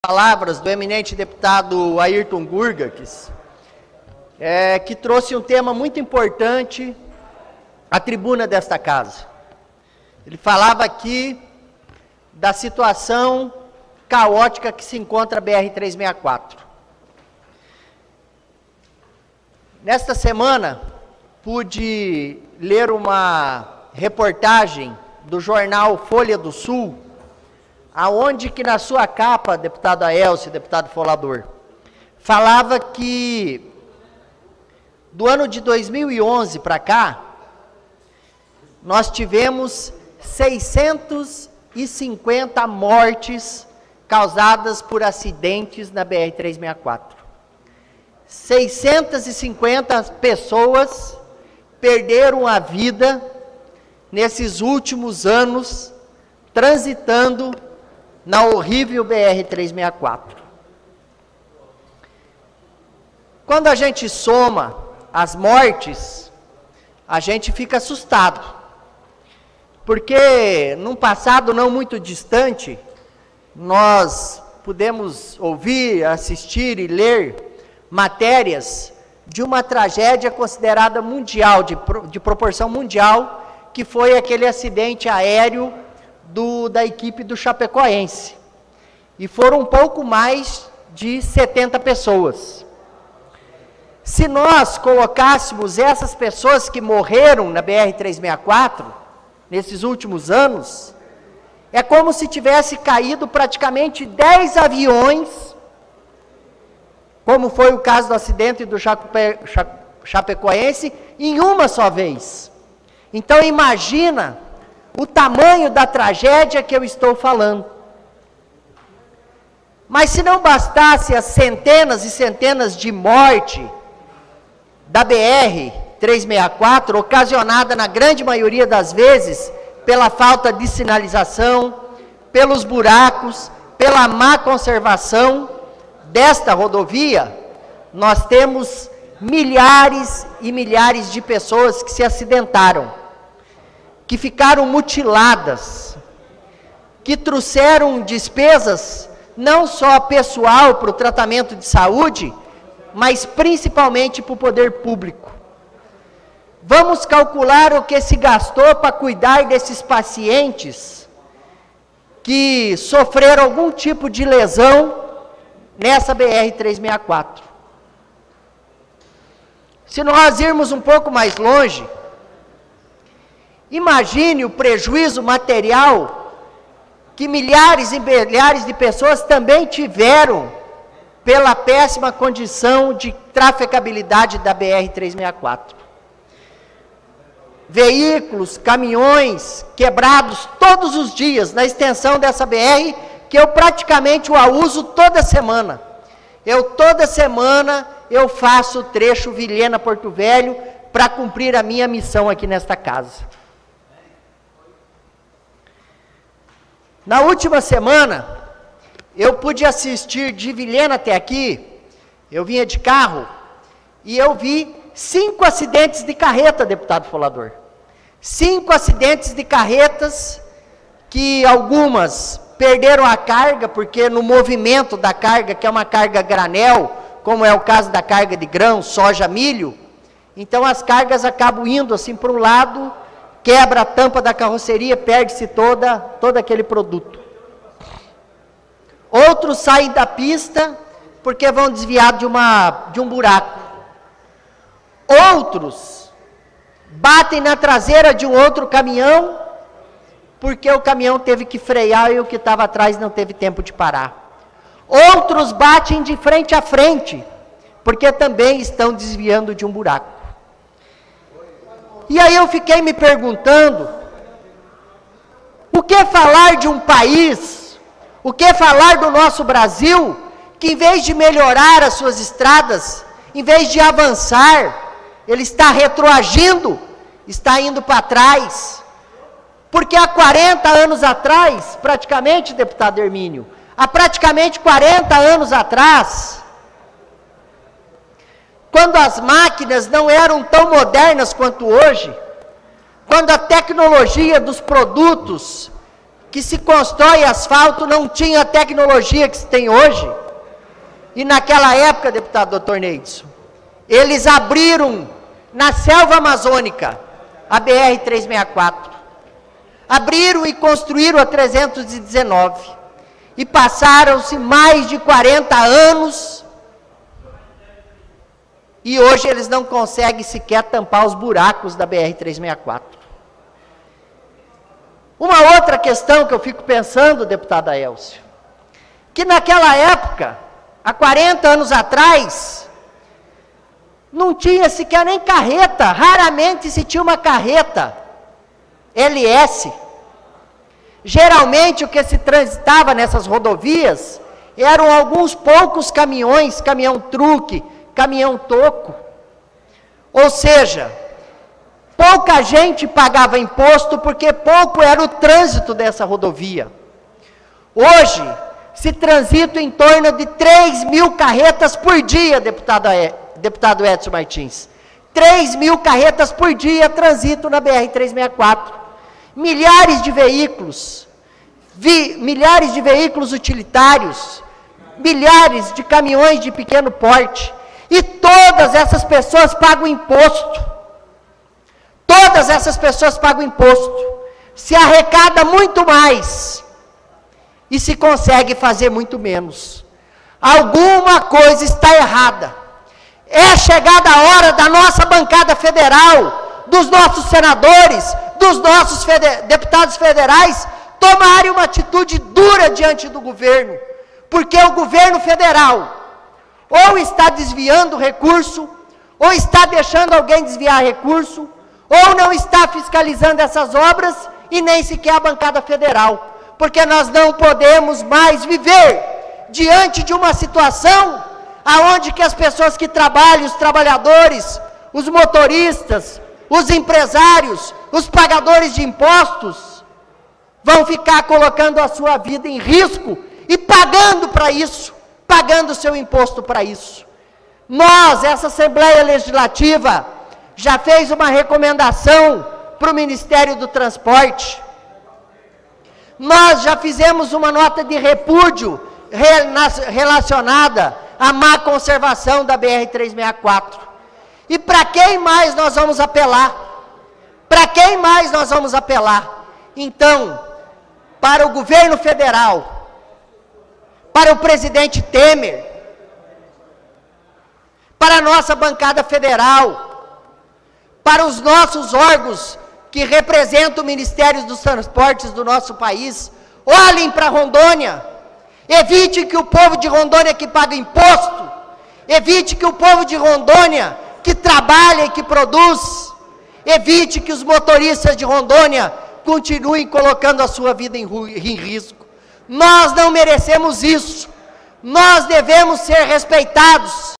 palavras do eminente deputado Ayrton Gurgakis, que trouxe um tema muito importante à tribuna desta casa. Ele falava aqui da situação caótica que se encontra a BR-364. Nesta semana, pude ler uma reportagem do jornal Folha do Sul, aonde que na sua capa, deputado Aelcio, deputado Folador, falava que do ano de 2011 para cá, nós tivemos 650 mortes causadas por acidentes na BR-364. 650 pessoas perderam a vida nesses últimos anos transitando na horrível BR-364. Quando a gente soma as mortes, a gente fica assustado, porque num passado não muito distante, nós pudemos ouvir, assistir e ler matérias de uma tragédia considerada mundial, de proporção mundial, que foi aquele acidente aéreo da equipe do Chapecoense. E foram um pouco mais de 70 pessoas. Se nós colocássemos essas pessoas que morreram na BR-364, nesses últimos anos, é como se tivesse caído praticamente 10 aviões, como foi o caso do acidente do Chapecoense, em uma só vez. Então imagina o tamanho da tragédia que eu estou falando. Mas se não bastasse as centenas e centenas de mortes da BR-364, ocasionada na grande maioria das vezes pela falta de sinalização, pelos buracos, pela má conservação desta rodovia, nós temos milhares e milhares de pessoas que se acidentaram, que ficaram mutiladas, que trouxeram despesas não só pessoal para o tratamento de saúde, mas principalmente para o poder público. Vamos calcular o que se gastou para cuidar desses pacientes que sofreram algum tipo de lesão nessa BR-364. Se nós irmos um pouco mais longe, imagine o prejuízo material que milhares e milhares de pessoas também tiveram pela péssima condição de trafegabilidade da BR-364. Veículos, caminhões quebrados todos os dias na extensão dessa BR, que eu praticamente a uso toda semana. Toda semana eu faço o trecho Vilhena-Porto Velho para cumprir a minha missão aqui nesta casa. Na última semana, eu pude assistir de Vilhena até aqui, eu vinha de carro, e eu vi 5 acidentes de carreta, deputado Folador. 5 acidentes de carretas, que algumas perderam a carga, porque no movimento da carga, que é uma carga granel, como é o caso da carga de grão, soja, milho, então as cargas acabam indo assim para um lado, quebra a tampa da carroceria, perde-se todo aquele produto. Outros saem da pista porque vão desviar de um buraco. Outros batem na traseira de um outro caminhão porque o caminhão teve que frear e o que estava atrás não teve tempo de parar. Outros batem de frente a frente porque também estão desviando de um buraco. E aí eu fiquei me perguntando, o que falar de um país, o que falar do nosso Brasil, que em vez de melhorar as suas estradas, em vez de avançar, ele está retroagindo, está indo para trás. Porque há 40 anos atrás, praticamente, deputado Hermínio, há praticamente 40 anos atrás, quando as máquinas não eram tão modernas quanto hoje, quando a tecnologia dos produtos que se constrói asfalto não tinha a tecnologia que se tem hoje. E naquela época, deputado Dr. Neidson, eles abriram na selva amazônica a BR-364. Abriram e construíram a 319. E passaram-se mais de 40 anos e hoje eles não conseguem sequer tampar os buracos da BR-364. Uma outra questão que eu fico pensando, deputada Elcio, que naquela época, há 40 anos atrás, não tinha sequer nem carreta, raramente se tinha uma carreta LS. Geralmente o que se transitava nessas rodovias eram alguns poucos caminhões, caminhão-truque, caminhão-toco. Ou seja, pouca gente pagava imposto porque pouco era o trânsito dessa rodovia. Hoje, se transita em torno de 3.000 carretas por dia, deputado Edson Martins. 3.000 carretas por dia transitam na BR-364. Milhares de veículos utilitários, milhares de caminhões de pequeno porte, e todas essas pessoas pagam imposto. Todas essas pessoas pagam imposto. Se arrecada muito mais e se consegue fazer muito menos. Alguma coisa está errada. É chegada a hora da nossa bancada federal, dos nossos senadores, dos nossos deputados federais, tomarem uma atitude dura diante do governo, porque o governo federal ou está desviando recurso, ou está deixando alguém desviar recurso, ou não está fiscalizando essas obras e nem sequer a bancada federal, porque nós não podemos mais viver diante de uma situação aonde que as pessoas que trabalham, os trabalhadores, os motoristas, os empresários, os pagadores de impostos, vão ficar colocando a sua vida em risco e pagando para isso, pagando o seu imposto para isso. Nós, essa Assembleia Legislativa, já fez uma recomendação para o Ministério do Transporte. Nós já fizemos uma nota de repúdio relacionada à má conservação da BR-364. E para quem mais nós vamos apelar? Para quem mais nós vamos apelar? Então, para o governo federal, para o presidente Temer, para a nossa bancada federal, para os nossos órgãos que representam o Ministério dos Transportes do nosso país, olhem para Rondônia, evite que o povo de Rondônia que paga imposto, evite que o povo de Rondônia que trabalha e que produz, evite que os motoristas de Rondônia continuem colocando a sua vida em risco. Nós não merecemos isso. Nós devemos ser respeitados.